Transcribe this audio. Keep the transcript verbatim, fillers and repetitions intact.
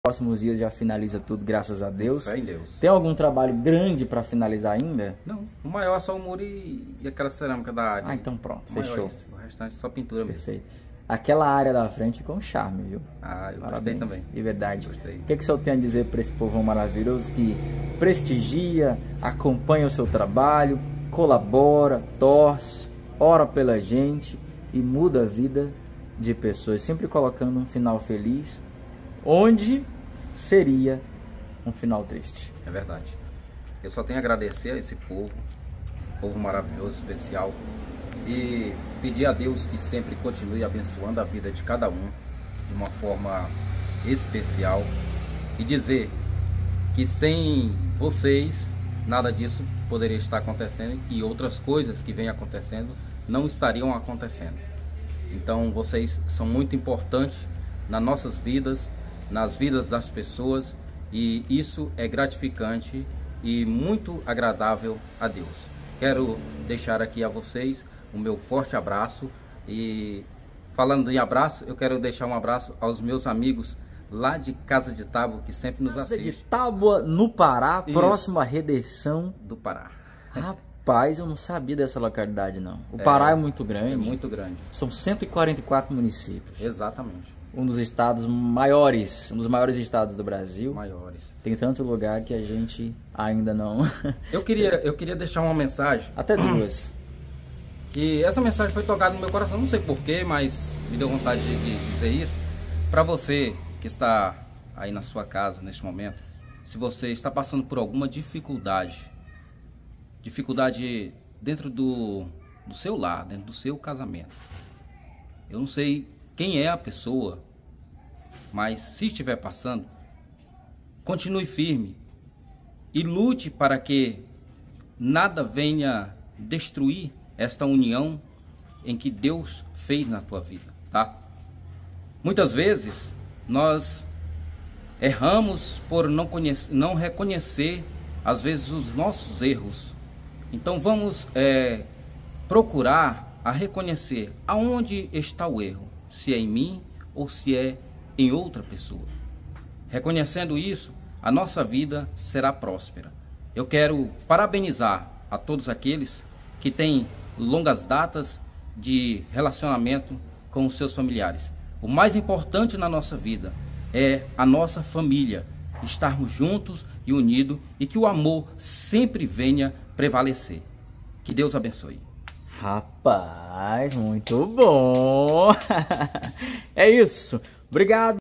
Próximos dias já finaliza tudo, graças a Deus. Fé em Deus. Tem algum trabalho grande para finalizar ainda? Não, o maior é só o muro e, e aquela cerâmica da área. Ah, então pronto, O maior fechou. é esse, o restante é só pintura mesmo. Perfeito. Aquela área da frente com charme, viu? Ah, eu Parabéns, gostei também. de verdade. Gostei. O que, que o senhor tem a dizer para esse povão maravilhoso que prestigia, acompanha o seu trabalho, colabora, torce, ora pela gente e muda a vida de pessoas, sempre colocando um final feliz, onde seria um final triste? É verdade. Eu só tenho a agradecer a esse povo, povo maravilhoso, especial, e pedir a Deus que sempre continue abençoando a vida de cada um de uma forma especial e dizer que sem vocês nada disso poderia estar acontecendo e outras coisas que vêm acontecendo não estariam acontecendo. Então vocês são muito importantes nas nossas vidas, nas vidas das pessoas, e isso é gratificante e muito agradável a Deus. Quero deixar aqui a vocês o meu forte abraço, e falando em abraço, eu quero deixar um abraço aos meus amigos lá de Casa de Tábua, que sempre nos Casa assistem. de Tábua, no Pará, Isso. próximo à Redenção Do Pará. Rapaz, eu não sabia dessa localidade não. O Pará é, é muito grande. É muito grande. São cento e quarenta e quatro municípios. Exatamente. Um dos estados maiores, um dos maiores estados do Brasil. Maiores. Tem tanto lugar que a gente ainda não... Eu queria, eu queria deixar uma mensagem. Até duas. Que essa mensagem foi tocada no meu coração, não sei porquê, mas me deu vontade de, de dizer isso. Para você que está aí na sua casa neste momento, se você está passando por alguma dificuldade, dificuldade dentro do, do seu lar, dentro do seu casamento, eu não sei quem é a pessoa, mas se estiver passando, continue firme e lute para que nada venha destruir esta união em que Deus fez na tua vida, tá? Muitas vezes nós erramos por não, conhecer, não reconhecer às vezes os nossos erros. Então vamos é, procurar a reconhecer aonde está o erro, se é em mim ou se é em outra pessoa. Reconhecendo isso, a nossa vida será próspera. Eu quero parabenizar a todos aqueles que têm longas datas de relacionamento com os seus familiares. O mais importante na nossa vida é a nossa família, estarmos juntos e unidos, e que o amor sempre venha prevalecer. Que Deus abençoe. Rapaz, muito bom. É isso. Obrigado.